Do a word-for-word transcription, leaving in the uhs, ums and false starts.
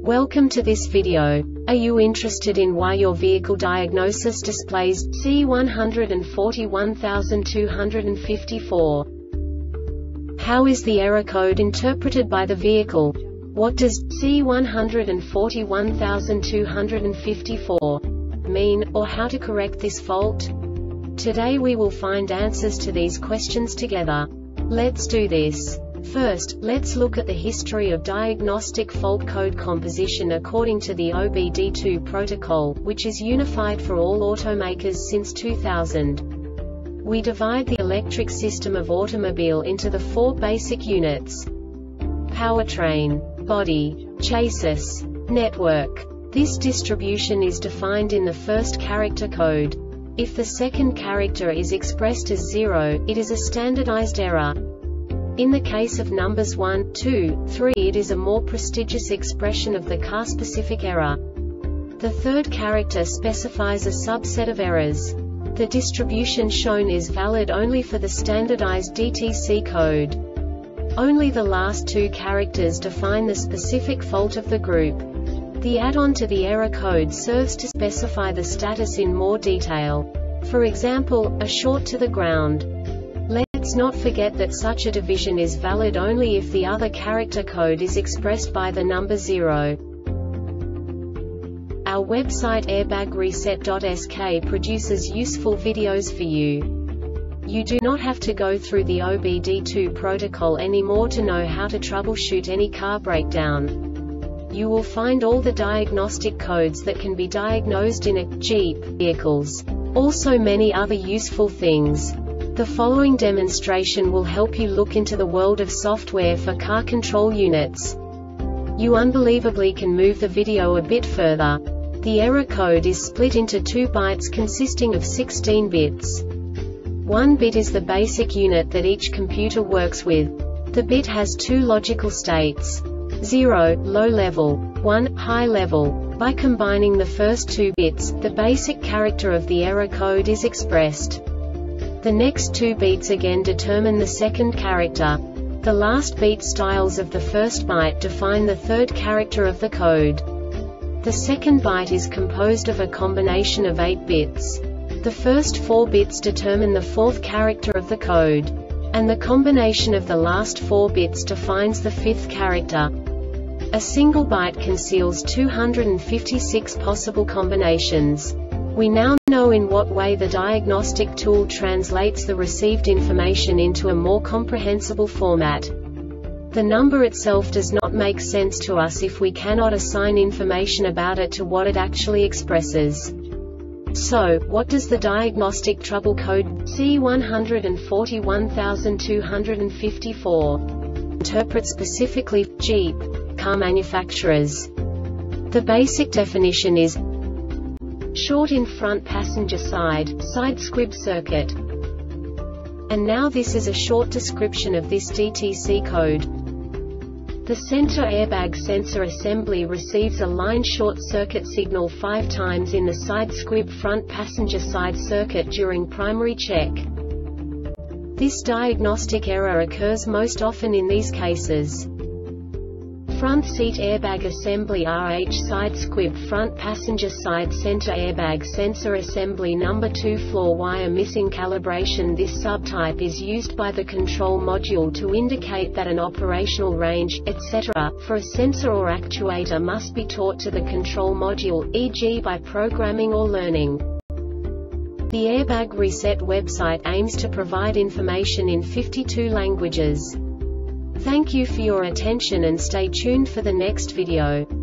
Welcome to this video. Are you interested in why your vehicle diagnosis displays C one four one two five four? How is the error code interpreted by the vehicle? What does C one four one two five four mean, or how to correct this fault? Today we will find answers to these questions together. Let's do this. First, let's look at the history of diagnostic fault code composition according to the O B D two protocol, which is unified for all automakers since two thousand. We divide the electric system of automobile into the four basic units: powertrain, body, chassis, network. This distribution is defined in the first character code. If the second character is expressed as zero, it is a standardized error. In the case of numbers one, two, three, it is a more prestigious expression of the car-specific error. The third character specifies a subset of errors. The distribution shown is valid only for the standardized D T C code. Only the last two characters define the specific fault of the group. The add-on to the error code serves to specify the status in more detail. For example, a short to the ground. Let's not forget that such a division is valid only if the other character code is expressed by the number zero. Our website airbag reset dot S K produces useful videos for you. You do not have to go through the O B D two protocol anymore to know how to troubleshoot any car breakdown. You will find all the diagnostic codes that can be diagnosed in a Jeep vehicles. Also many other useful things. The following demonstration will help you look into the world of software for car control units. You unbelievably can move the video a bit further. The error code is split into two bytes consisting of sixteen bits. One bit is the basic unit that each computer works with. The bit has two logical states: zero, low level, one, high level. By combining the first two bits, the basic character of the error code is expressed. The next two beats again determine the second character. The last beat styles of the first byte define the third character of the code. The second byte is composed of a combination of eight bits. The first four bits determine the fourth character of the code. And the combination of the last four bits defines the fifth character. A single byte conceals two hundred fifty-six possible combinations. We now know in what way the diagnostic tool translates the received information into a more comprehensible format. The number itself does not make sense to us if we cannot assign information about it to what it actually expresses. So, what does the diagnostic trouble code C one four one two five four interpret specifically for Jeep car manufacturers? The basic definition is short in front passenger side, side squib circuit. And now this is a short description of this D T C code. The center airbag sensor assembly receives a line short circuit signal five times in the side squib front passenger side circuit during primary check. This diagnostic error occurs most often in these cases: front seat airbag assembly R H side squib front passenger side center airbag sensor assembly number two floor wire missing calibration. This subtype is used by the control module to indicate that an operational range, et cetera, for a sensor or actuator must be taught to the control module, for example by programming or learning. The Airbag Reset website aims to provide information in fifty-two languages. Thank you for your attention and stay tuned for the next video.